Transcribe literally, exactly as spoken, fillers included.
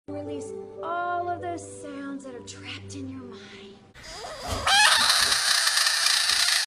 Release all of those sounds that are trapped in your